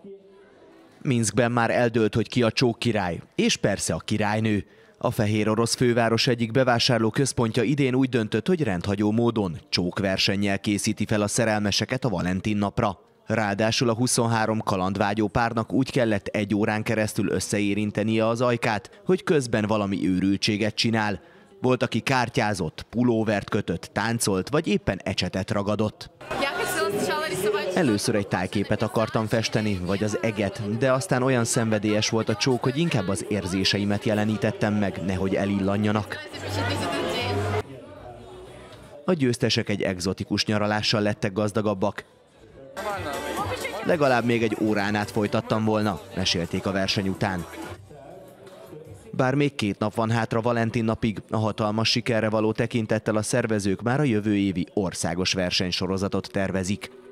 Minszkben már eldőlt, hogy ki a csók király, és persze a királynő. A fehér orosz főváros egyik bevásárlóközpontja idén úgy döntött, hogy rendhagyó módon csókversennyel készíti fel a szerelmeseket a Valentin napra. Ráadásul a 23 kalandvágyó párnak úgy kellett 1 órán keresztül összeérintenie az ajkát, hogy közben valami őrültséget csinál. Volt, aki kártyázott, pulóvert kötött, táncolt, vagy éppen ecsetet ragadott. Először egy tájképet akartam festeni, vagy az eget, de aztán olyan szenvedélyes volt a csók, hogy inkább az érzéseimet jelenítettem meg, nehogy elillanjanak. A győztesek egy egzotikus nyaralással lettek gazdagabbak. Legalább még 1 órán át folytattam volna, mesélték a verseny után. Bár még 2 nap van hátra Valentin napig, a hatalmas sikerre való tekintettel a szervezők már a jövő évi országos versenysorozatot tervezik.